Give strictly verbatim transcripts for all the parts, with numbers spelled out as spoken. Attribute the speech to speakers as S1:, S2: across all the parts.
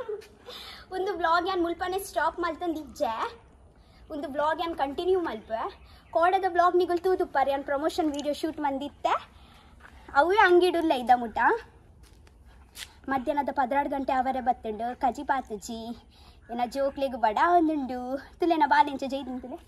S1: ಒಂದು ಬ್ಲಾಗ್ ಯಾನ್ ಮುಲ್ಪನೆ ಸ್ಟಾಪ್ ಮಲ್ತಂದಿಜ್ಜೆ ಒಂದು ಬ್ಲಾಗ್ ಯಾನ್ ಕಂಟಿನ್ಯೂ ಮಲ್ಪ ಕೋಡದ ಬ್ಲಾಗ್ ನಿಗಲ್ ತೂದುಪ್ಪಾರ ಯಾನ್ ಪ್ರಮೋಷನ್ ವಿಡಿಯೋ ಶೂಟ್ ಮಂದಿತ್ತೆ ಅವೇ ಅಂಗಿಡುಲ್ಲ ಇದ್ದ ಮುಟ ಮಧ್ಯಾಹ್ನದ ಪದ್ರಾಡು ಗಂಟೆ ಅವರೇ ಬತ್ತುಂಡು ಕಜಿ ಪಾತುಜಿ ಏನ ಜೋಕ್ಲೆಗ್ ಬಡ ಒಂದುಂಡು ತುಲೆನ ಬಾಲೆಂಚ ಜೈದಿನ್ ತುಲೆ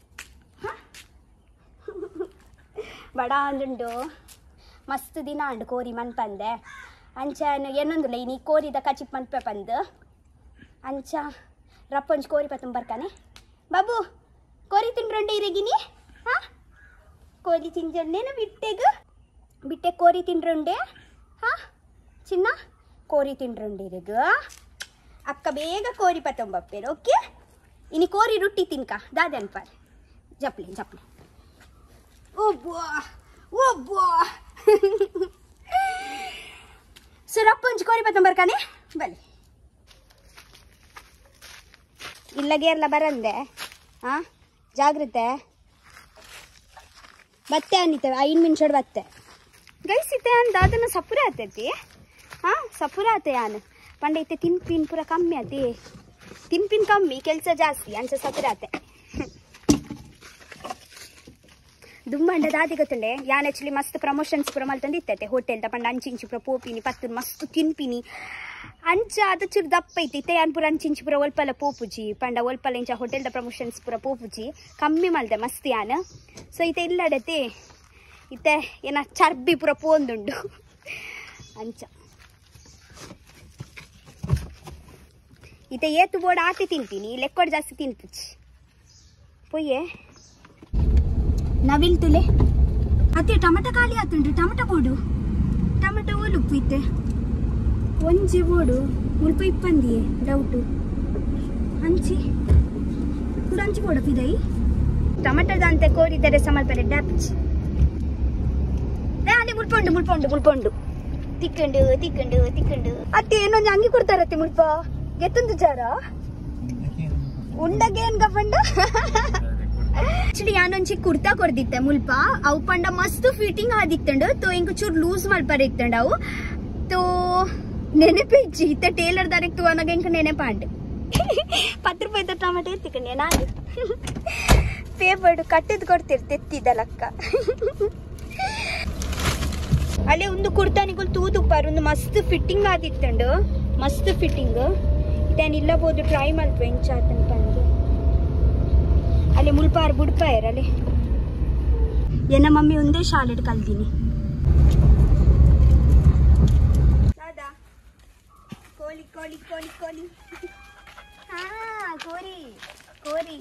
S1: ಬಡ ಒಂದುಂಡು ಮಸ್ತ್ ದಿನ ಅಂಡು ಕೋರಿ ಮನ್ಪಂದೆ ಅಂಚ ಏನೊಂದುಲ್ಲ ಇನಿ ಕೋರಿದ ಕಚಿಪ್ ಮನ್ಪೆ ಪಂದು ಅಂಚ ರಪ್ಪೊಂಜ್ ಕೋರಿ ಪತ್ತಂ ಬರ್ಕಾನೆ ಬಾಬು ಕೋರಿ ತಿನ್ರಂಡೆ ಇರಗಿನಿ ಹಾಂ ಕೋರಿ ತಿಂಜಂಡೇನ ಬಿಟ್ಟೆಗು ಬಿಟ್ಟೆ ಕೋರಿ ತಿನ್ರಂಡೆ ಹಾಂ ಚಿನ್ನ ಕೋರಿ ತಿನ್ರಂಡೆ ಇರಗು ಅಕ್ಕ ಬೇಗ ಕೋರಿ ಪತ್ತಂ ಬಪ್ಪೇರು ಓಕೆ ಇನಿ ಕೋರಿ ರೊಟ್ಟಿ ತಿನ್ಕ ದಾದೆ ಅನ್ಪಾರೆ ಜಪ್ಲೆ ಜಪ್ಲೆ ಒಬ್ಬ ಒಬ್ಬ ಸೊ ರಪ್ಪೊಂಜ್ ಕೋರಿ ಪತ್ತಂ ಬರ್ಕಾನೆ ಬಲಿ ಇಲ್ಲಗೆ ಎಲ್ಲ ಬರಂದೆ ಹಾಂ ಜಾಗ್ರತೆ ಬತ್ತೆ ಅನ್ನಿತೇವೆ ಐದು ನಿಮಿಷ ಬತ್ತೆ ಗೈಸಿತೆ ಅಂದ ಅದನ್ನು ಸಪುರ ಆತೈತಿ ಹಾಂ ಸಪುರ ಆತೆ ಯಾನು ಪಂಡೈತೆ ತಿನ್ಪಿನ್ ಪೂರ ಕಮ್ಮಿ ಆತಿ ತಿನ್ಪಿನ್ ಕಮ್ಮಿ ಕೆಲಸ ಜಾಸ್ತಿ ಅಂಚ ಸಪುರ ಆತೆ ದುಂಬಂಡ ದಾದಿ ಗೊತ್ತುಂಡೆ ಯಾನ್ ಆ್ಯಕ್ಚುಲಿ ಮಸ್ತ್ ಪ್ರಮೋಷನ್ಸ್ ಪೂರ ಮಲ್ತಂದಿತ್ತೈತೆ ಹೋಟೆಲ್ದ ಪಂಡ ಅಂಚಿಂಚಿ ಪೂರ ಪೋಪಿನಿ ಪತ್ತು ಮಸ್ತ್ ತಿನ್ಪಿನಿ ಅಂಚ ಅದು ಚೂರು ದಪ್ಪ ಐತಿ ಯಾನ್ ಪೂರ ಅಂಚಿಂಚಿ ಪೂರ ಒಲ್ಪಲ ಪೋಪುಜಿ ಪಂಡ ಒಲ್ಪಲ ಇಂಚ ಹೋಟೆಲ್ದ ಪ್ರಮೋಷನ್ಸ್ ಪೂರ ಪೋಪುಜಿ ಕಮ್ಮಿ ಮಲ್ದೆ ಮಸ್ತ್ ಯಾನ್ ಸೊ ಈತ ಇಲ್ಲಡತೆ ಈತ ಏನ ಚರ್ಬಿ ಪೂರ ಪೋಂದುಂಡು ಅಂಚ ಈತ ಏತು ಬೋರ್ಡ್ ಆತಿ ತಿಂತೀನಿ ಲೆಕ್ಕೋಡ್ ಜಾಸ್ತಿ ತಿನ್ಪುಜಿ ಪೊಯ್ಯೆ ನವಿಲ್ ತುಲೆ ಅತ್ತೆ ಟೊಮೆಟೊ ಖಾಲಿ ಆತುಂಡ್ರಿ ಟೊಮೆಟೊ ಬೋಡು ಟೊಮೆಟೊ ಓಲುಪ್ಪು ಇತ್ತೆ ಒಂಜಿ ಬೋಡು ಮುಲ್ಪ ಇಪ್ಪಂದಿಯೇ ಡೌಟು ಅಂಚಿ ಕೂಡ ಅಂಚಿ ಬೋಡ ಪಿದೈ ಟೊಮೆಟೊದ ಅಂತೆ ಕೋರಿದರೆ ಸಮಲ್ಪರೆ ಡ್ಯಾಪ್ಚಿ ಅದೇ ಮುಲ್ಪೊಂಡು ಮುಲ್ಪೊಂಡು ಮುಲ್ಪೊಂಡು ತಿಕ್ಕಂಡು ತಿಕ್ಕಂಡು ತಿಕ್ಕಂಡು ಅತ್ತೆ ಏನೊಂದು ಅಂಗಿ ಕೊಡ್ತಾರತ್ತೆ ಮುಲ್ಪ ಗೆತ್ತೊಂದು ಜಾರ ಉಂಡಗೇನ್ ಗಫಂಡ ಆಕ್ಚುಲಿ ಯಾನೊಂಚಿ ಕುರ್ತಾ ಕೊಡ್ದಿತ್ತೆ ಮುಲ್ಪ ಅವು ಪಂಡ ಮಸ್ತ್ ಫಿಟ್ಟಿಂಗ್ ಆದಿತ್ತಂಡು ತೋ ಇಂಕ ಚೂರು ಲೂಸ್ ಮಲ್ಪರ ಇತ್ತಂಡ ಅವು ತೋ ನೆನಪೆ ಇಜ್ಜಿ ಇತ್ತ ಟೇಲರ್ ದಾರಿಗೆ ತೂವನಾಗ ಇಂಕ ನೆನೆಪಾಂಡ್ ಪತ್ತು ರೂಪಾಯಿ ಟೊಮೆಟೊ ಎತ್ತಿಕೊಂಡೆ ನಾನು ಪೇಪರ್ಡು ಕಟ್ಟಿದ್ ಕೊಡ್ತಿರ್ತೆ ಎತ್ತಿದ ಲಕ್ಕ ಅಲ್ಲೇ ಒಂದು ಕುರ್ತಾನಿಗಳು ತೂದುಪ್ಪಾರ ಒಂದು ಮಸ್ತ್ ಫಿಟ್ಟಿಂಗ್ ಆದಿತ್ತಂಡು ಮಸ್ತ್ ಫಿಟ್ಟಿಂಗ್ ಇದೇನಿಲ್ಲಬಹುದು ಟ್ರೈ ಮಲ್ಪ ಎಂಚಾತನ್ ಪಂದು ಅಲ್ಲಿ ಮುಲ್ಪಾರು ಬುಡ್ಪಾಯರ್ ಅಲ್ಲಿ ಏನ ಮಮ್ಮಿ ಒಂದೇ ಶಾಲೆಡ್ ಕಲ್ತೀನಿ ಕೋಳಿ ಕೋಳಿ ಕೋಳಿ ಕೋಳಿ ಹಾ ಕೋರಿ ಕೋರಿ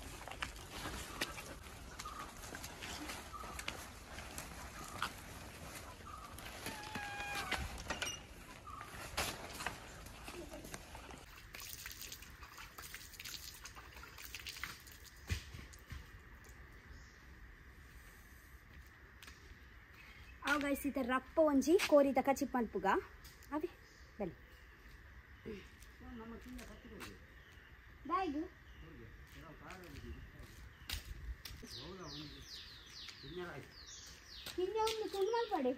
S1: ಅವು ಗೈಸ್ ಈ ಥರ ರಪ್ಪ ಒಂಜಿ ಕೋರಿದ ಕಚಿಪ್ ಮಲ್ಪುಗ ಅವೆ ಬಲಿ ಬ್ಯಾಗ್ ಹಿಂಗೆ ಒಂದು ತುಂಬ ಮಲ್ಪಡೆ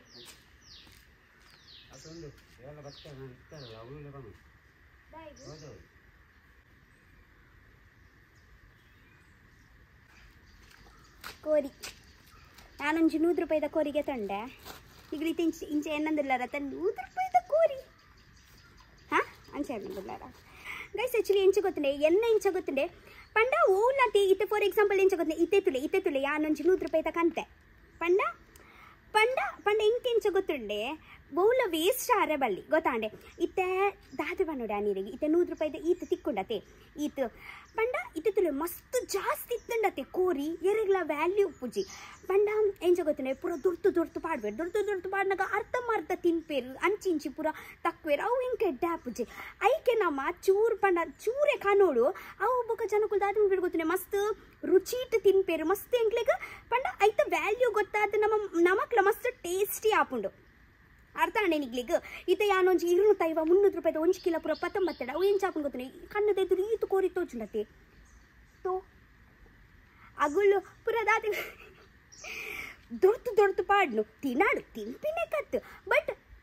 S1: ಕೋರಿ ನಾನೊಂಜಿ ನೂರು ರೂಪಾಯಿದ ಕೋರಿಗೆ ತಂಡೆ ಈಗ ರೀತಿ ಇಂಚೆ ಇಂಚೆ ಎನ್ನಂದಿಲ್ಲಾರ ತನ್ನ ನೂರು ರೂಪಾಯಿದ ಕೋರಿ ಹಾಂ ಅಂಚೆ ಎನ್ನಂದಿಲ್ಲಾರ ಗೈಸ್ ಆ್ಯಕ್ಚುಲಿ ಎಂಚ ಗೊತ್ತುಂಡೆ ಎನ್ನ ಇಂಚ ಗೊತ್ತುಂಡೆ ಪಂಡ ಓಲಾತಿ ಇತ್ತೆ ಫಾರ್ ಎಕ್ಸಾಂಪಲ್ ಎಂಚ ಗೊತ್ತುಂಡೆ ಇತ್ತೆ ತುಲೆ ಇತ್ತೆ ತುಲೆ ಯಾನೊಂಜಿ ನೂರು ರೂಪಾಯಿದ ಕಂತೆ ಪಂಡ ಪಂಡ ಪಂಡ ಇಂಕೆ ಇಂಚ ಗೊತ್ತುಂಡೆ ಬಹುಲ ವೇಸ್ಟ್ ಆರೆ ಬಲ್ಲಿ ಗೊತ್ತಾಂಡೆ ಇತ್ತೆ ದಾದೆ ಬನ್ನೋಡೆ ಆ ನೀರಿಗೆ ಇತ್ತೆ ನೂರು ರೂಪಾಯಿದ ಈತ ತಿಕ್ಕೊಂಡತೆ ಈತ ಪಂಡ ಇತ್ತೆ ತುಲೆ ಮಸ್ತ್ ಜಾಸ್ತಿ ಇತ್ತಂಡತೆ ಕೋರಿ ಎರಗ್ಲ ವ್ಯಾಲ್ಯೂ ಪುಜಿ ಪಂಡ ಎಂಚ ಗೊತ್ತುಂಡೆ ಪೂರ ದೊಡ್ತು ದೊಡ್ತು ಪಾಡ್ಬೇರು ದೊಡ್ತು ದೊಡ್ತು ಪಾಡ್ನಾಗ ಅರ್ಧ ಮರ್ಧ ತಿನ್ಪೇರು ಅಂಚಿಂಚಿ ಪೂರ ತಕ್ವೇರು ಅವು ಹಿಂಗೆ ಡ್ಯಾಪುಜಿ ಐಕೆ ನಮ್ಮ ಚೂರು ಪಂಡ ಚೂರೆ ಕಾನೋಡು ಅವು ಬೊಕ್ಕ ಜನಕ್ಕೂ ದಾದ ಬಿಡು ಗೊತ್ತುಂಡೆ ಮಸ್ತ್ ರುಚೀಟ್ ತಿನ್ಪೇರು ಮಸ್ತ್ ಎಂಕ್ಲೆಗ ಪಂಡ ಐತ ವ್ಯಾಲ್ಯೂ ಗೊತ್ತಾದ ನಮ್ಮ ನಮಕ್ಲ ಮಸ್ತ್ ಟೇಸ್ಟಿ ಆಪುಂಡು ಅರ್ಥ ಅಂಡೆ ನಿಗ್ಲಿಗೆ ಈತ ಯಾನೊಂಜಿ ಇರುನೂತ್ತೈವ ಮುನ್ನೂರು ರೂಪಾಯಿದ ಒಂಜಿ ಕಿಲೋ ಪೂರ ಪತ್ತೊಂಬತ್ತೆಡ ಅವು ಏನು ಚಾಪನ್ ಗೊತ್ತುಂಡೆ ಕಣ್ಣದ ಎದುರು ಈತು ಕೋರಿ ತೋಚುಂಡತೆ ತೋ ಅಗುಳು ಪೂರ ದಾದ ದೊಡ್ತು ದೊಡ್ತು ಪಾಡ್ನು ತಿನ್ನಾಡು ತಿನ್ಪಿನೇ ಕತ್ತು ಬಟ್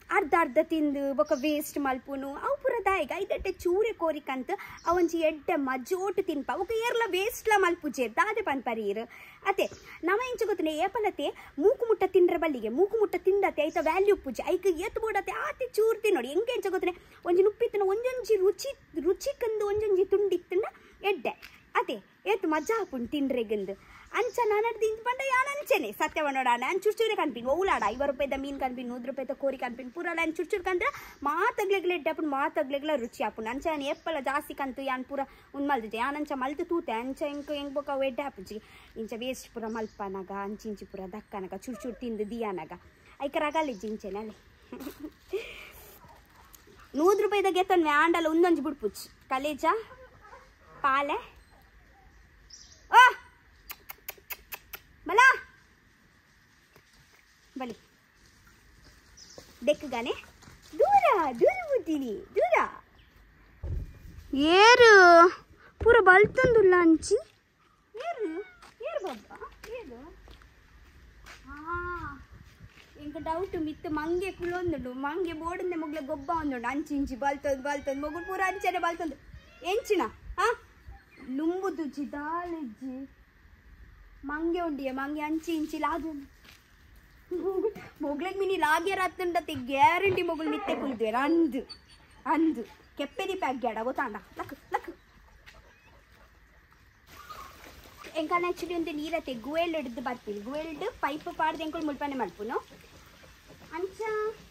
S1: ಅರ್ಧ ಅರ್ಧ ತಿಂದು ಬೊಕ ವೇಸ್ಟ್ ಮಲ್ಪುನು ಅವು ಪೂರ ದಾಯಿಗ ಐದಟ್ಟೆ ಚೂರೆ ಕೋರಿಕಂತ ಅವಂಜಿ ಎಡ್ಡೆ ಮಜೋಟು ತಿನ್ಪ ಅವಕ್ಕೆ ಏರ್ಲ ವೇಸ್ಟ್ಲ ಮಲ್ಪುಜೆ ದಾದೆ ಪನ್ಪರೀರ್ ಅತೆ ನಮ ಇಂಚ ಗೊತ್ತನೆ ಏಪಲತೆ ಮೂಕು ಮುಟ್ಟ ತಿಂಡ್ರೆ ಬಲ್ಲಿಗೆ ಮೂಕು ಮುಟ್ಟ ತಿಂಡತೆ ಐತ ವ್ಯಾಲ್ಯೂ ಪೂಜೆ ಐಕ ಎತ್ ಬೋಡತೆ ಆತಿ ಚೂರ್ ತಿನ್ನೋಡಿ ಹೆಂಗೆ ಇಂಚ ಗೊತ್ತನೆ ಒಂಜಿ ನುಪ್ಪಿತ್ತನ ಒಂಜೊಂಜಿ ರುಚಿ ರುಚಿಕಂದು ಒಂಜೊಂಜಿ ತುಂಡಿತ್ತಂಡ ಎಡ್ಡೆ ಅದೇ ಏತ್ ಮಜಾ ಹಾಪುಂಡು ತಿಂಡ್ರೆಗಂದು ಅಂಚ ನಾನಡ್ದು ಇಂತ ಪಂಡ ಯಾನ್ ಅಂಚೆನೆ ಸತ್ಯ ನೋಡ ನಾನು ಚುರ್ಚೂರೆ ಕನ್ಪಿನ್ ಓಲಾಡ ಐವತ್ತು ರೂಪಾಯಿದ ಮೀನು ಕನ್ಪಿನ್ ನೂರು ರೂಪಾಯಿದ ಕೋರಿ ಕನ್ಪಿನ್ ಪೂರ ನಾನು ಚುರ್ಚೂರು ಕಂದ್ರೆ ಮಾತಗ್ಲೆಗ್ಲೆ ಎಡ್ಡೆ ಹಾಪುಂಡು ಮಾತಗ್ಲೆಗ್ಲ ರುಚಿ ಹಾಪುಂಡು ಅಂಚ ನಾನು ಎಪ್ಪಲ ಜಾಸ್ತಿ ಕಂತು ಯಾನ್ ಪೂರ ಉನ್ ಮಲ್ದಿದ್ದೆ ಯಾನ್ ಅಂಚ ಮಲ್ತು ತೂತೆ ಅಂಚ ಹೆಂಗೆ ಹೆಂಗೆ ಬೋಕ ಎಡ್ಡೆ ಹಾಪುಜಿ ಇಂಚ ವೇಸ್ಟ್ ಪೂರ ಮಲ್ಪನಗ ಅಂಚಿಂಚಿ ಪೂರ ದಕ್ಕನಗ ಚುರ್ಚೂರು ತಿಂದು ದಿಯಾನಗ ಐಕ ರಗಲಿಜ್ಜಿ ಇಂಚೆನೆ ಅಲ್ಲಿ ನೂರು ರೂಪಾಯಿದ ಗೆತ್ತನ್ವೆ ಆಂಡಲ ಒಂದೊಂಜಿ ಬಿಡ್ಪುಚ್ಚಿ ಕಲೇಜ ಪಾಲೆ ಆ ಮಲ ಬಲಿ ಬೆಕ್ಕಗಾನೆ ದೂರ ದೂರ ಬಿಡ್ತೀನಿ ದೂರ ಏರು ಪೂರ ಬಲ್ತಂದುಲ್ಲ ಅಂಚಿ ಏರು ಏರು ಬಾಬಾ ಏರು ಹಾ ಇಂಕ ಡೌಟ್ ಮಿತ್ತು ಮಂಗೆ ಕುಲೊಂದುಂಡು ಮಂಗೆ ಬೋಡಂದೆ ಮೊಗ್ಲೆ ಗೊಬ್ಬ ಒಂದುಂಡು ಅಂಚಿ ಇಂಚಿ ಬಲ್ತಂದು ಬಲ್ತಂದು ಮೊಗುಳು ಪೂರ ಅಂಚನೆ ಬಲ್ತಂದು ಎಂಚಿನ ಹಾ ಲುಂಬುದು ಚಿದಾಲೆಜ್ಜಿ ಮಂಗೆ ಉಂಡಿಯ ಮಂಗೆ ಅಂಚಿ ಇಂಚಿ ಲಾದು ಮೊಗ್ಲೆಗ್ ಮಿನಿ ಲಾಗ್ಯಾರ ಹತ್ತಂಡತ್ತೆ ಗ್ಯಾರಂಟಿ ಮೊಗುಳು ಮಿತ್ತೆ ಕುಲ್ದ್ವೆ ಅಂದು ಅಂದು ಕೆಪ್ಪೆದಿ ಪ್ಯಾಗ್ಯಾಡ ಗೊತ್ತಾಂಡ ಲಕ್ ಲಕ್ ಎಂಕಲ್ನ ಆ್ಯಕ್ಚುಲಿ ಒಂದು ನೀರತ್ತೆ ಗುವೆಲ್ಡ್ ಹಿಡಿದು ಬರ್ತೀವಿ ಗುವೆಲ್ಡ್ ಪೈಪ್ ಪಾಡ್ದು ಎಂಕುಳು ಮುಲ್ಪನೆ ಮಲ್ಪುನು ಅಂಚ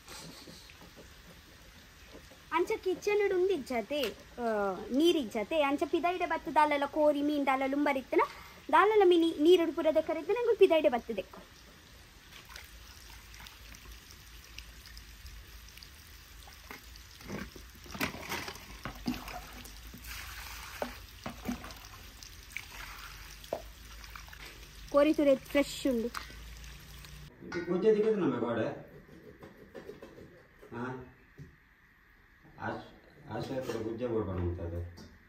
S1: ಅಂಚ ಕಿಚನ್ ಉಂದು ಇಜ್ಜತೆ ನೀರಿಜ್ಜತೆ ಅಂಚ ಪಿದೈಡೆ ಬತ್ತು ದಾಲೆಲ್ಲ ಕೋರಿ ಮೀನು ದಾಲೆಲ್ಲ ಉಂಬರಿತ್ತನ ದಾಲೆಲ್ಲ ಮೀನಿ ನೀರು ಪುರದ ಕರೆದು ನಂಗೆ ಪಿದೈಡೆ ಬತ್ತದೆ ಕೋರಿ ತುರೆ ಫ್ರೆಶ್ ಉಂಡು
S2: ಗುಜ್ಜೆ ದಿಕ್ಕದು ನಮ್ಮ ಗೋಡೆ ಹಾಂ ಆಶ್ರಯத்தில் ಗುಜ್ಜೆ ಬೋಡ್ಬಾರ್ದು ಅಂತದ್ದು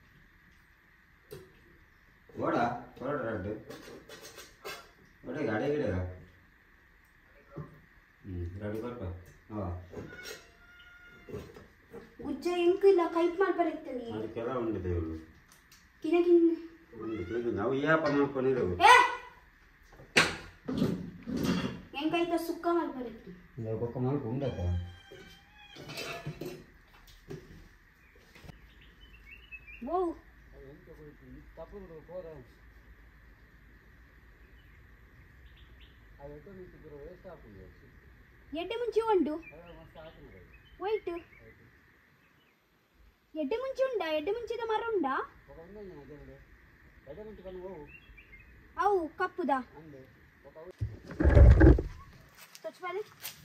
S2: ಓಡ ಹೊರಡ ರಡ್ಡು ಒಡೆಗೆ ಅಡೆ ಗಿಡ ಹ್ಞೂ ರಡ್ಡು ಬರ್ಪ ಹಾಂ
S1: ಗುಜ್ಜೆ ಎಂಕಿಲ್ಲ ಕೈಪ್ ಮಾಡ್ಬಾರಿತ್ತನಿ
S2: ಅದಕ್ಕೆಲ್ಲ ಉಂಟು ದೇವರು
S1: ಕಿನಕಿನ್
S2: ಒಂದು ತಿಂದು ನಾವು ಯಾಪ ಮಾಡ್ಕೊಂಡಿರೋದು
S1: ಎಂಕೈತ ಸುಕ್ಕ ಮಾಡ್ಬಾರಿತ್ತು
S2: ಒಕ್ಕ ಮಾಡ್ಕೊ ಉಂಡತ್ತ
S1: ಓ ಎಡ್ಡೆ ಮುಂಚೆ ಉಂಡು ವೈಟ್ ಎಡ್ಡೆ ಮುಂಚೆ ಉಂಡಾ ಎಡ್ಡೆ ಮುಂಚಿದ ಮರ ಉಂಡಾ ಅವು ಕಪ್ಪುದಾ ಸ್ವಚ್ಛಬಾಲೆ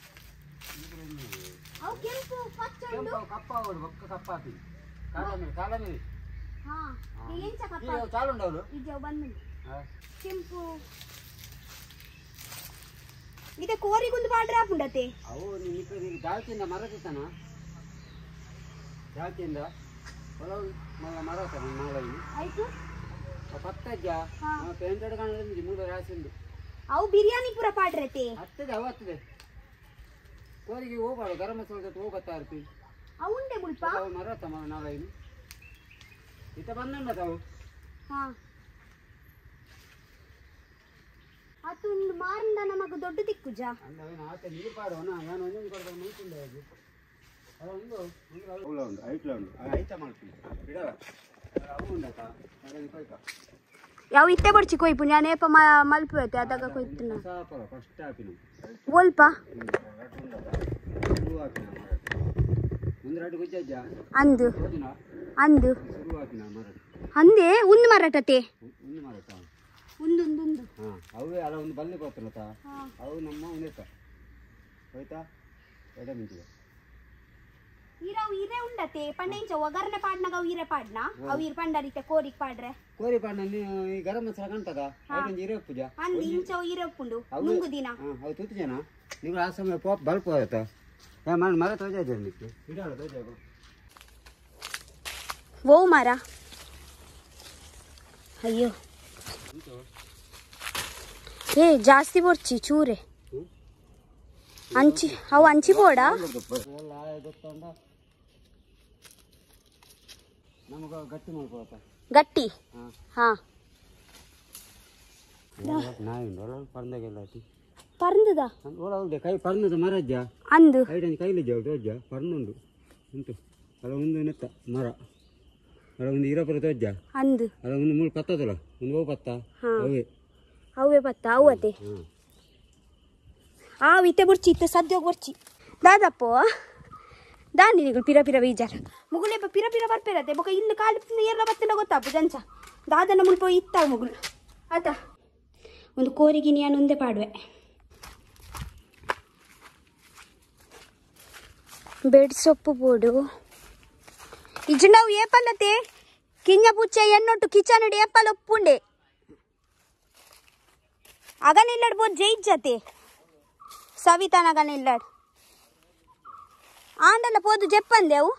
S1: ಅವು ಕೆಂಪು ಪಚ್ಚ ಉಂಡು
S2: ಕಪ್ಪ ಒಕ್ಕ ಕಪ್ಪ ಹಾಕಿ ಕಾಲ ಕಾಲ ಮೇಲೆ
S1: ಹಾ ಏನ್ ಚಕಪ್ಪ
S2: ಚಾಲು ಉಂಡವಳು
S1: ಇದ್ಯಾವ ಬಂದು ಕೆಂಪು ಇದೆ ಕೋರಿಗುಂದು ಬಾಡ್ರೆ ಹಾಪುಂಡತೆ
S2: ಅವು ನಿಮಗೆ ಜಾತಿಯಿಂದ ಮರ ತಿತ್ತಾನ ಜಾತಿಯಿಂದ ಹೊಲವು ಮರ ಹಾಕ್ತಾನೆ ನಾಳೆ
S1: ಆಯ್ತು
S2: ಪತ್ತಜ್ಜ ಪೇಂಟೆಡ್ ಕಾಣೋದು ಮೂಲ ರಾಸಿಂದು
S1: ಅವು ಬಿರಿಯಾನಿ ಪೂರ ಪಾಡ್ರತೆ
S2: ಹತ್ತದೆ ಅವು ಹತ್ತದೆ ಕೋರಿಗೆ ಹೋಗ್ಬಾರ್ದು ಗರಂ ಮಸಾಲೆ ಹೋಗತ್ತಾ ಇರ್ತೀವಿ
S1: ಅವು ಉಂಡೆ ಮುಲ್ಪ
S2: ಅವು ಮರ ಹತ್ತಮ್ಮ ನಾಳೆ ಇತ್ತ ಬಂದುಂಡ ತಾವು
S1: ಹಾ ಅದು ಮಾರಿಂದ ನಮಗ ದೊಡ್ಡ ದಿಕ್ಕುಜ
S2: ಅಂದವೇನು ಆತ ನೀರು ಪಾಡುವನ ನಾನು ಒಂದೊಂದು ಕೊಡ್ತಾರೆ ಮುಗಿಸಿಂದ ಹೋಗಿ ಅದೊಂದು ಉಳ್ಳ ಉಂಟು ಐಟ್ಲ ಉಂಟು ಐತ ಮಾಡ್ತೀನಿ ಬಿಡವ ಅವು ಉಂಡಕ್ಕ ಅದನ್ನು ಕೊಯ್ಕ
S1: ಯಾವ ಇತ್ತೆ ಬಡ್ಚಿ ಕೊಯ್ಪು ನಾನೇಪ ಮಲ್ಪು ಐತೆ ಅದಾಗ ಕೊಯ್ತು
S2: ಸಾಪರ ಫಸ್ಟ್ ಹಾಕಿನ
S1: ಓಲ್ಪ
S2: ಶುರು ಹಾಕಿನ ಮುಂದೆ ಎರಡು ಗುಜ್ಜಜ್ಜ
S1: ಅಂದು
S2: ಹೋದಿನ
S1: ಅಂದು
S2: ಶುರು ಹಾಕಿನ ಮರ
S1: ಅಂದೆ ಒಂದು ಮರಟತೆ
S2: ಒಂದು ಮರತ
S1: ಒಂದು ಒಂದು ಒಂದು
S2: ಹಾಂ ಅವೇ ಅಲ್ಲ ಒಂದು ಬಲ್ಲೆ ಕೊಡ್ತಾನತ್ತ ಅವು ನಮ್ಮ ಉಂಡೆತ ಹೋಯ್ತಾ ಎಡೆ ಮಿಂಚಿಗೆ
S1: ಈರವು ಈರೆ ಉಂಡತೆ ಪಂಡೆಂಚ ಒಗರ್ನೆ ಪಾಡ್ನಾಗ ಅವು ಈರೆ ಪಾಡ್ನ ಅವು ಈರ್ ಪಂಡರಿತೆ ಕೋರಿಕ್ ಪಾಡ್ರೆ
S2: ಕೋರಿ ಪಾಡ್ನ ನೀವು ಈ ಗರಂ ಮಸಾಲ ಕಾಣ್ತದ ಐದೊಂದು ಇರೋ ಪೂಜಾ
S1: ಅಂದು ಇಂಚ ಈರೆ ಉಪ್ಪುಂಡು ನುಂಗು ದಿನ
S2: ಹಾಂ ಅವು ತುತ್ತು ಜನ ನೀವು ಆ ಸಮಯ ಪಾಪ್ ಬಲ್ಪ್ ಆಯ್ತಾ ಯಾ ಮಾಡಿ ಮರ ತೋಜ ಇದೆ ನಿಕ್ಕೆ ಇಡಾಳ ತೋಜ
S1: ಓ ಮರ ಅಯ್ಯೋ ಏ ಜಾಸ್ತಿ ಬರ್ಚಿ ಚೂರೆ ಅಂಚಿ ಅವು ಅಂಚಿ ಬೋಡ
S2: ಗೊತ್ತಂಡ ನಮಗೆ ಗಟ್ಟಿ ಮಾಡ್ಕೊಳಪ್ಪ
S1: ಗಟ್ಟಿ ಹಾ
S2: ನಾಯಿ ಪರಂದಾಗೆಲ್ಲ
S1: ಪರಂದದ
S2: ಒಳಗೆ ಕೈ ಪರಂದದ ಮರಜ್ಜ
S1: ಅಂದು
S2: ಐಟನ್ ಕೈಲಿಜ್ಜ ಅಜ್ಜ ಪರ್ನುಂಡು ಉಂಟು ಅಲ್ಲ ಒಂದು ನೆತ್ತ ಮರ ಅಲ್ಲ ಒಂದು ಇರಪುರ ತೋಜ್ಜ
S1: ಅಂದು
S2: ಅಲ್ಲ ಒಂದು ಮೂರು ಪತ್ತದಲ್ಲ ಒಂದು ಓ ಪತ್ತ ಅವೇ
S1: ಅವೇ ಪತ್ತ ಅವತ್ತೆ ಆ ಇತ್ತೆ ಬುರ್ಚಿ ಇತ್ತೆ ಸದ್ಯ ಬುರ್ಚಿ ದಾದಪ್ಪೋ ದಾಂಡಿನಿಗಳು ಪಿರ ಪಿರ ಬೀಜಾರ ಮುಗುಳೆಪ್ಪ ಪಿರ ಪಿರ ಬರ್ಪಿರತ್ತೆ ಬೊಕ ಇನ್ನು ಕಾಲು ಎಲ್ಲ ಬತ್ತಿನ ಗೊತ್ತಾಪು ಜಂಚ ದಾದನ ಮುಲ್ಪ ಇತ್ತಾವ ಮುಗುಳು ಆಯ್ತಾ ಒಂದು ಕೋರಿಗೆ ನಾನು ಒಂದೇ ಪಾಡುವೆ ಬೆಡ್ ಸೊಪ್ಪು ಬೋಡು ಇಜುಂಡವು ಏಪಲ್ಲತೆ ಕಿಂಜ ಪುಚ್ಚ ಎನ್ನೊಟ್ಟು ಕಿಚನ್ ಏಪಲ್ ಒಪ್ಪುಂಡೆ ಅಗನಿಲ್ಲಡ್ ಬೋದ್ ಜೈಜ್ಜತೆ ಸವಿತಾನ ಅಗನಿಲ್ಲಡ್ ಆಂಡಲ್ಲ ಪೋದು ಜೆಪ್ಪಂದೆ ಅವು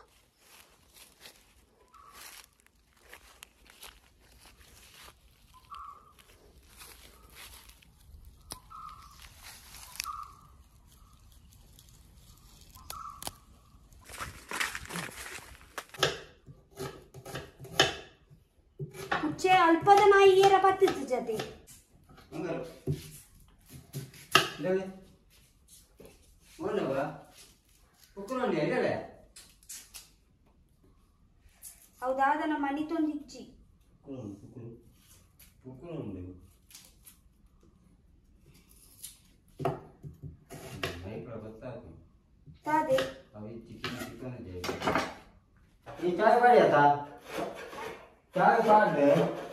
S1: ಕುಚ್ಚೆ ಅಲ್ಪದ ನಾಯಿ ಏರ ಪತ್ತಿತ್ತು ಜತೆ ಹೌದಾದ ನಮ್ಮ ಮನಿ ತೊಂದಿಚ್ಚಿ ತಾದೆ
S2: ಈ ಚಾಯ್ ಮಾಡಿ ಆತ ಚಾಯ್ ಮಾಡಿದೆ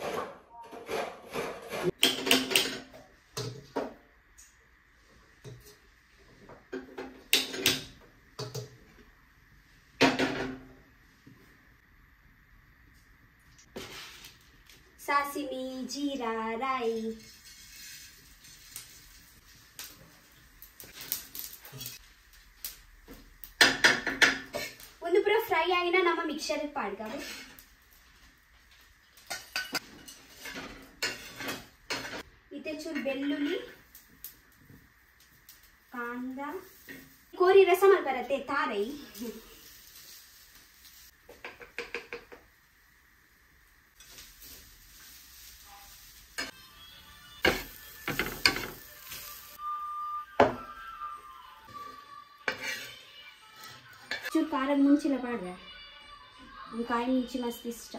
S1: ಸಾಸಿವೆ ಜೀರಾ ರಾಯಿ ಒಂದು ಪುರ ಫ್ರೈ ಆಗಿನ ನಮ್ಮ ಮಿಕ್ಸರ್ ಪಾಡ್ಗಾವೆ ಇತ್ತೆ ಚೂರು ಬೆಳ್ಳುಳ್ಳಿ ಕಾಂದ ಕೋರಿ ರಸ ಮಾಡಿ ಬರತ್ತೆ ತಾರೈ ಚೂರು ಖಾರದ ಮುಂಚಿಲ್ಲ ಪಾಡ್ರೆ ಒಂದು ಕಾಯಿ ಮುಂಚಿ ಮಸ್ತ್ ಇಷ್ಟ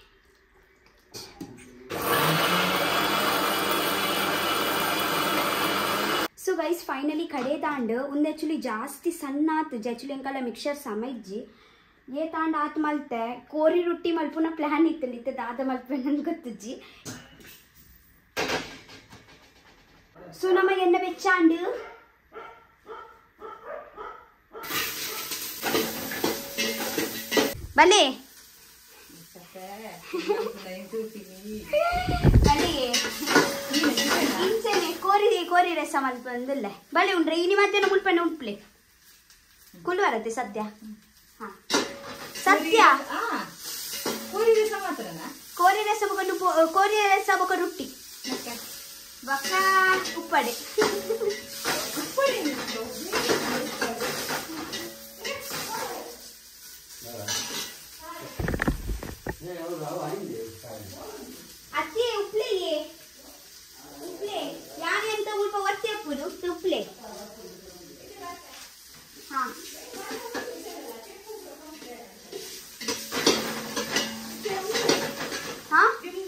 S1: ಸೊ ಗೈಸ್ ಫೈನಲಿ ಕಡೆ ತಾಂಡ್ ಒಂದು ಆ್ಯಕ್ಚುಲಿ ಜಾಸ್ತಿ ಸಣ್ಣ ಆತುಜಿ ಆ್ಯಕ್ಚುಲಿ ಅಂಕಲ್ಲ ಮಿಕ್ಸರ್ ಸಮಜ್ಜಿ ಏ ತಾಂಡ್ ಆತ್ ಮಲ್ತೆ ಕೋರಿ ರೊಟ್ಟಿ ಮಲ್ಪುನ ಪ್ಲ್ಯಾನ್ ಇತ್ತು ನಿತ್ತೆ ದಾದ ಮಲ್ಪೆ ನನ್ಗೆ ಗೊತ್ತಜ್ಜಿ ಸೊ ನಮಗೆ ಎಣ್ಣೆ ಬೆಚ್ಚಾಂಡು ಬಲೆ ಇಂಚೆನೆ ಕೋರಿ ಕೋರಿ ರಸ ಮಲ್ಪ ಅಂದಲ್ಲ ಬಲೆ ಉಂಡ್ರೆ ಇನಿ ಮಧ್ಯಾಹ್ನ ಮುಲ್ಪನೆ ಉಂಪ್ಲೆ ಕುಲು ಬರತ್ತೆ ಸದ್ಯ ಹಾ ಸತ್ಯ ಕೋರಿ ರಸ ಮಾತ್ರನ ಕೋರಿ ರಸ ಬಕೊಂಡು ಕೋರಿ ರಸ ಬಕ ರೊಟ್ಟಿ ಬಕ ಉಪ್ಪಡೆ ಉಪ್ಪಡೆ ಅತ್ತೆ ಉಪ್ಲೆ ಉಪ್ಲೆ ಯಾನೆ ಅಂತ ಉಲ್ಪ ಒತ್ತೆ ಉಪ್ಪುದು ಉಪ್ಲೆ ಹಾ ಹಾ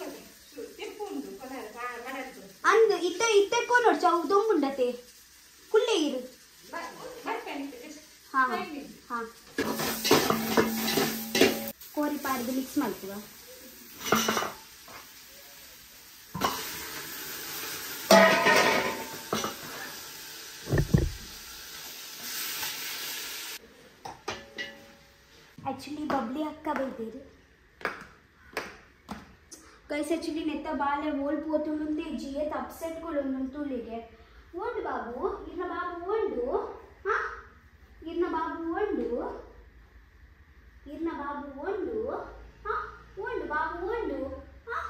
S1: ಅಂದು ಇತ್ತ ಇತ್ತಕ್ಕೋ ನೋಡ್ ಚೌ ದೊಂಬುಂಡತೆ ಕುಲ್ಲೆ ಇರು ಹಾ ಹಾ ಕೋರಿ ಪಾಡ್ದು ಮಿಕ್ಸ್ ಮಾಡ್ತೀವ ಆ್ಯಕ್ಚುಲಿ ಬಬ್ಲಿ ಅಕ್ಕ ಬೈದೇರು ಗೈಸ್ ಆ್ಯಕ್ಚುಲಿ ನೆತ್ತ ಬಾಲೆ ಓಲ್ಡ್ ಪೋತುಂಡು ಜಿಯತ್ ಅಪ್ಸೆಟ್ಗಳು ತುಳಿಗೆ ಓಲ್ಡ್ ಬಾಬು ಇರ್ನ ಬಾಬು ಓಲ್ಡು ಹಾ ಇರ್ನ ಬಾಬು ಓಲ್ಡು ಇರ್ನ ಬಾಬು ಓಲ್ಡು ಹಾ ಓಲ್ಡು ಬಾಬು ಓಲ್ಡು ಹಾ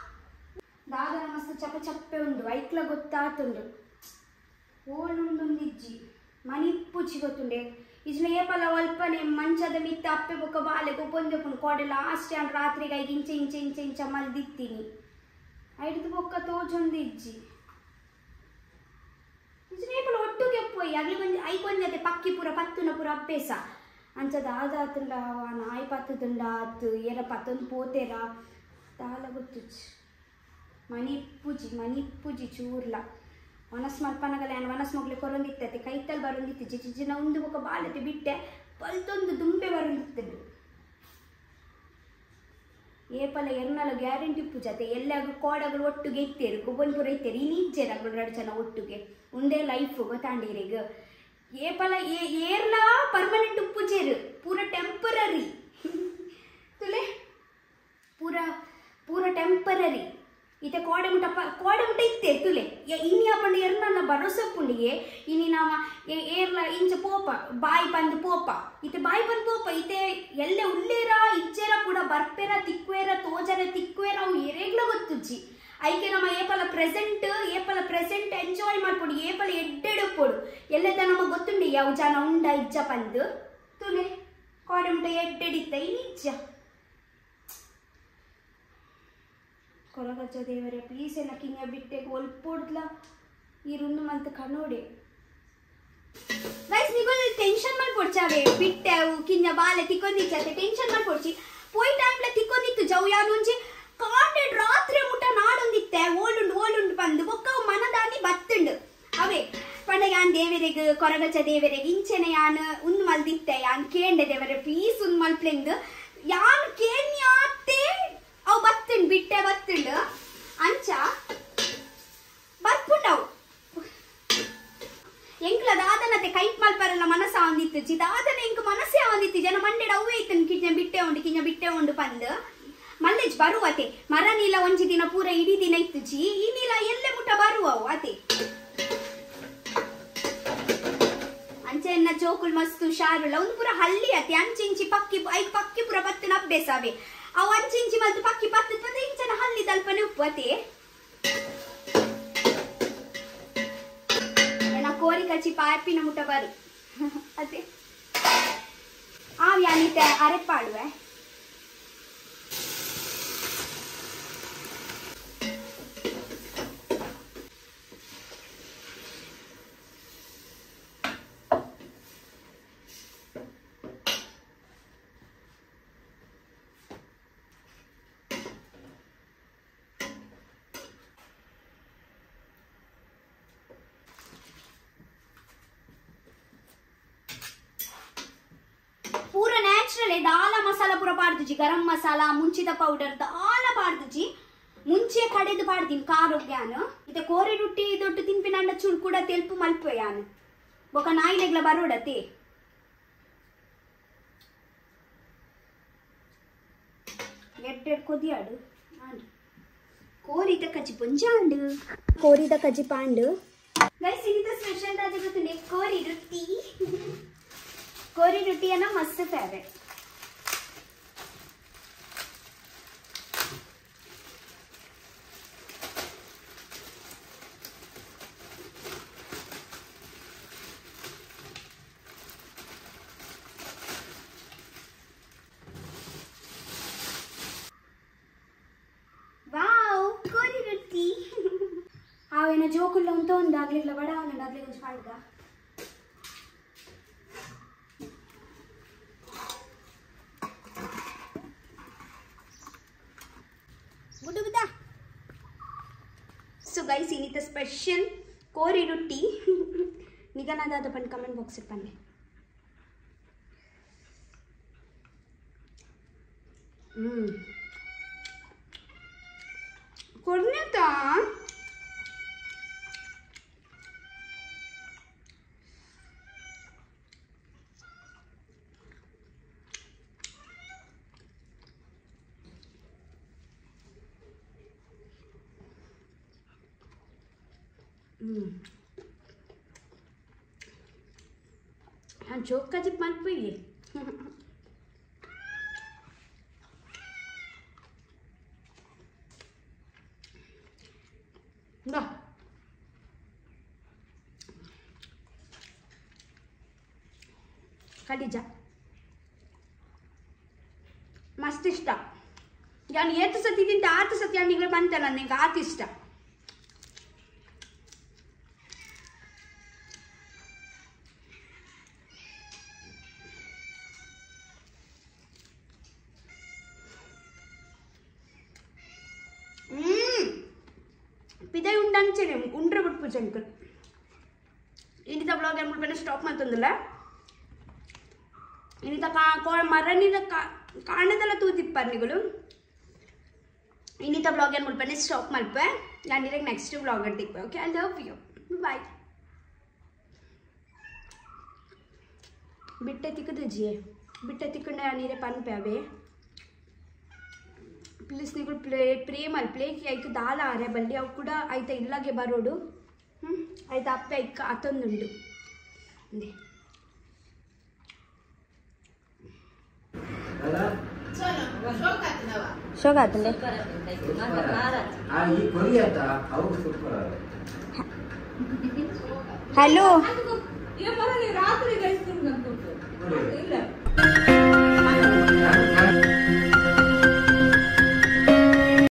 S1: ದಾದನ ಮಸ್ತ್ ಚಪ್ಪ ಚಪ್ಪೆ ಉಂಡು ಐಕ್ಲ ಗೊತ್ತಾತುಂಡು ಓಲ್ಡ್ ಉಂಡು ಇಜ್ಜಿ ಮನಿ ಪುಚ್ಚಿ ಗೊತ್ತುಂಡೆ ಇಜ್ಲ ಏಪಲ ಒಲ್ಪನೆ ಮಂಚದ ಮಿತ್ತ ಅಪ್ಪೆ ಬೊಕ್ಕ ಬಾಲೆ ಗೊಬ್ಬೊಂದೆಪ್ಪುಂಡು ಕೋಡೆ ಲಾಸ್ಟ್ ಆನ್ ರಾತ್ರಿಗೆ ಐದು ಇಂಚೆ ಇಂಚೆ ಇಂಚೆ ಇಂಚ ಮಲ್ದಿತ್ತೀನಿ ಐದು ಬೊಕ್ಕ ತೋಜೊಂದು ಇಜ್ಜಿ ಇಜ್ಲ ಏಪಲ ಒಟ್ಟುಗೆ ಪೋಯಿ ಅಗ್ಲಿ ಬಂದು ಐಕೊಂಜತೆ ಪಕ್ಕಿ ಪೂರ ಪತ್ತುನ ಪೂರ ಅಭ್ಯಾಸ ಅಂಚದ ಆದಾತುಂಡ ನಾಯಿ ಪತ್ತುಂಡ ಆತು ಏರ ಪತ್ತೊಂದು ಪೋತೆರ ತಾಲ ಗೊತ್ತುಚ್ಚಿ ಮನಿ ಪೂಜಿ ಮನಿ ಪೂಜಿ ಚೂರ್ಲ ವನಸ್ ಮಲ್ಪನಗಲೆ ನಾನು ವನಸ್ ಮಗ್ಲೆ ಕೊರೊಂದಿತ್ತತೆ ಕೈತಲ್ ಬರೊಂದಿತ್ತು ಜಿಜಿನ ಒಂದು ಬೊಕ್ಕ ಬಾಲತೆ ಬಿಟ್ಟೆ ಪಲ್ತೊಂದು ದುಂಬೆ ಬರೊಂದಿತ್ತದು ಏಪಲ ಎರ್ನಲ ಗ್ಯಾರಂಟಿ ಪೂಜತೆ ಎಲ್ಲಾಗ ಕೋಡಗಳು ಒಟ್ಟುಗೆ ಇತ್ತೇರು ಕೊಬ್ಬೊಂದು ಪೂರ ಇತ್ತೇರು ಈ ನಿಜ್ಜೆರಗಳು ಎರಡು ಜನ ಒಟ್ಟುಗೆ ಒಂದೇ ಲೈಫ್ ಗೊತ್ತಾಂಡಿರೆಗ ಏಪಲ ಏರ್ಲ ಪರ್ಮನೆಂಟ್ ಪೂಜೆರು ಪೂರ ಟೆಂಪರರಿ ತುಲೆ ಪೂರ ಪೂರ ಟೆಂಪರರಿ ಈತ ಕೋಡೆ ಮುಟ್ಟ ಕೋಡೆ ಮುಟ್ಟ ಇತ್ತೆ ತುಲೆ ಇನಿ ಅಪ್ಪಂಡು ಎರ್ನಲ್ಲ ಭರೋಸೆ ಪುಂಡಿಗೆ ಇನಿ ನಾವ ಏರ್ಲ ಇಂಚ ಪೋಪ ಬಾಯಿ ಬಂದು ಪೋಪ ಈತ ಬಾಯಿ ಬಂದು ಪೋಪ ಈತೆ ಎಲ್ಲೆ ಉಳ್ಳೇರ ಇಜ್ಜೆರ ಕೂಡ ಬರ್ಪೆರ ತಿಕ್ವೇರ ತೋಜರ ತಿಕ್ವೇರ ಅವು ಎರೆಗ್ಲ ಗೊತ್ತುಜ್ಜಿ ಐಕೆ ನಮ್ಮ ಏಪಲ ಪ್ರೆಸೆಂಟ್ ಏಪಲ ಪ್ರೆಸೆಂಟ್ ಎಂಜಾಯ್ ಮಾಡ್ಕೊಡು ಏಪಲ ಎಡ್ಡೆಡುಪೋಡು ಎಲ್ಲದ ನಮಗೆ ಗೊತ್ತುಂಡಿ ಯಾವ ಜನ ಉಂಡ ಇಜ್ಜ ಬಂದು ತುಲೆ ಕೋಡೆ ಮುಟ್ಟ ಎಡ್ಡೆಡಿತ್ತ ಈ ನಿಜ್ಜ ಕೊರಗಜ್ಜ ದೇವರೇ ಪ್ಲೀಸ್ ಎಲ್ಲ ಕಿಂಗ ಬಿಟ್ಟೆಗೆ ಒಲ್ಪೋಡ್ಲ ಈ ರುಂದು ಮಂತ್ ಕಣ್ಣೋಡೆ ಗೈಸ್ ನೀವು ಟೆನ್ಷನ್ ಮಾಡ್ಕೊಡ್ಚಾವೆ ಬಿಟ್ಟೆ ಕಿಂಜ ಬಾಲೆ ತಿಕ್ಕೊಂದಿಚ್ಚೆ ಟೆನ್ಷನ್ ಮಾಡ್ಕೊಡ್ಚಿ ಪೋಯ್ ಟೈಮ್ಲ ತಿಕ್ಕೊಂದಿತ್ತು ಜವ್ ಯಾರು ಮುಂಚೆ ಕಾಂಡೆ ರಾತ್ರಿ ಮುಟ್ಟ ನಾಡೊಂದಿತ್ತೆ ಓಲುಂಡು ಓಲುಂಡು ಬಂದು ಬೊಕ್ಕ ಮನದಾನಿ ಬತ್ತುಂಡು ಅವೇ ಪಂಡ ಯಾನ್ ದೇವರೆಗೆ ಕೊರಗಜ್ಜ ದೇವರೆಗೆ ಇಂಚೆನೆ ಯಾನ್ ಉಂದು ಮಲ್ದಿತ್ತೆ ಯಾನ್ ಕೇಂಡೆ ದೇವರೇ ಪ್ಲೀಸ್ ಉಂದು ಮಲ್ಪ್ಲೆಂದು ಯಾನ್ ಕೇನ್ಯಾತೆ ಅವು ಬತ್ತುಂಡು ಬಿಟ್ಟೆ ಬತ್ತುಂಡು ಅಂಚ ಬತ್ಪುಂಡವು ಎಂಕ್ಲ ದಾದನತೆ ಕೈಟ್ ಮಲ್ಪರಲ್ಲ ಮನಸ್ಸ ಆವಂದಿತ್ತು ಜಿ ದಾದನ ಎಂಕ್ ಮನಸ್ಸೇ ಆವಂದಿತ್ತು ಜನ ಮಂಡೆಡ ಅವೇ ಇತ್ತು ಕಿಂಜ ಬಿಟ್ಟೆ ಉಂಡು ಕಿಂಜ ಬಿಟ್ಟೆ ಉಂಡು ಬಂದು ಮಲ್ಲೇಜ್ ಬರುವತೆ ಮರ ನೀಲ ಒಂಜಿ ದಿನ ಪೂರ ಇಡೀ ದಿನ ಇತ್ತು ಜಿ ಈ ನೀಲ ಎಲ್ಲೆ ಮುಟ್ಟ ಬರುವವು ಅತೆ ಅಂಚೆ ಎನ್ನ ಜೋಕುಲ್ ಮಸ್ತು ಶಾರುಲ್ಲ ಒಂದು ಪೂರ ಹಳ್ಳಿ ಅತೆ ಅಂಚಿಂಚಿ ಪಕ್ಕಿ ಐದು ಪಕ್ಕಿ ಪೂರ ಬತ್ತನ ಅಭ್ಯಾಸವೇ ಅವು ಅಂಚಿಂಚಿ ಮತ್ತು ಪಕ್ಕಿ ಪತ್ತು ಪತ್ತೆ ಇಂಚನ ಹಳ್ಳಿ ತಲ್ಪನೆ ಉಪ್ಪತೆ ಏನ ಕೋರಿ ಕಚ್ಚಿ ಪಾಪಿನ ಮುಟ್ಟ ಬರು ಅದೇ ಆ ಯಾನಿತೆ ಅರೆಪಾಡುವೆ ದಾಲ ಮಸಾಲ ಪೂರ ಪಾಡ್ದುಜಿ ಗರಂ ಮಸಾಲ ಮುಂಚಿದ ಪೌಡರ್ ದಾಲ ಪಾಡ್ದುಜಿ ಮುಂಚೆ ಕಡೆದು ಪಾಡ್ದೀನಿ ಕಾರೋಗ್ಯಾನು ಇತ ಕೋರಿ ರೊಟ್ಟಿ ದೊಡ್ಡ ತಿನ್ಪಿನ ಅಂಡ ಚೂರು ಕೂಡ ತೆಲ್ಪು ಮಲ್ಪೆ ಯಾನು ಬೊಕ ನಾಯಿಲೆಗ್ಲ ಬರೋಡತೆ ಎಡ್ಡೆಡ್ ಕೊದಿಯಾಡು ಕೋರಿದ ಕಜ್ಜಿ ಪುಂಜಾಂಡು ಕೋರಿದ ಕಜ್ಜಿ ಪಾಂಡು ಗೈಸ್ ಇನ್ನಿತ ಸ್ಪೆಷಲ್ ರಾಜ ಗೊತ್ತುಂಡೆ ಕೋರಿ ರೊಟ್ಟಿ ಕೋರಿ ರೊಟ್ಟಿಯನ್ನ ಮಸ್ತ್ ಫೇವ್ರೆಟ್ आवेना जोकुल्लो उंतो उंद अग्लिग्ला वडा उंद अग्लिग उंच पाड्गा गुड्डू गुड्डा सो गाइस इनित स्पेशल कोरी रोटी निगनादाद पन कमेंट बॉक्स पन्ने हम्म कोर्नेता हाँ जोक का जिप मत पीले ಕಲಿಜ ಮಸ್ತ್ ಇಷ್ಟ ನಾನು ಏತು ಸತಿ ತಿಂತ ಆತು ಸತಿ ಹಣ್ಣಿಗೆ ಬಂತಲ್ಲ ನನಗೆ ಆತು ಇಷ್ಟ ಹ್ಮ್ ಪಿದೈ ಉಂಡಂಚನೆ ಉಂಡ್ರೆ ಬಿಟ್ಪು ಚಂಕಲ್ ಇನ್ನಿತ ಬ್ಲಾಗ್ ಏನು ಬಿಡ್ಬೇನೆ ಸ್ಟಾಪ್ ಮಾಡ್ತಂದಿಲ್ಲ ಇನ್ನಿತ ಕಾ ಮರಣಿದ ಕಾಣದಲ್ಲ ತೂತಿಪ್ಪರ್ನಿಗಳು ಇನ್ನಿತ ಬ್ಲಾಗ್ ಏನು ಬಿಡ್ಬೇನೆ ಸ್ಟಾಪ್ ಮಲ್ಪೆ ನಾನು ಇರಾಗ ನೆಕ್ಸ್ಟ್ ಬ್ಲಾಗ್ ಅಡ್ಡಿಪ್ಪೆ okay I love you bye ಬಿಟ್ಟೆ ತಿಕ್ಕದು ಜಿಯೆ ಬಿಟ್ಟೆ ತಿಕ್ಕೊಂಡೆ ನೀರೇ ಪನ್ಪೆ ಅವೇ ಪ್ಲೀಸ್ ನೀವು ಪ್ಲೇ ಪ್ರೇಮಲ್ಲಿ ಪ್ಲೇಕಿ ಐಕೆ ದಾಲ ಆರೆ ಬಲ್ಲಿ ಅವು ಕೂಡ ಆಯ್ತಾ ಇಲ್ಲಾಗೆ ಬರೋಡು ಹ್ಞೂ ಆಯ್ತಾ ಅಪ್ಪೆ ಐಕ ಅತ್ತೊಂದುಂಡು ಅಂದೆ ಶೋಕ ಆತಂಡೆ ಹಲೋ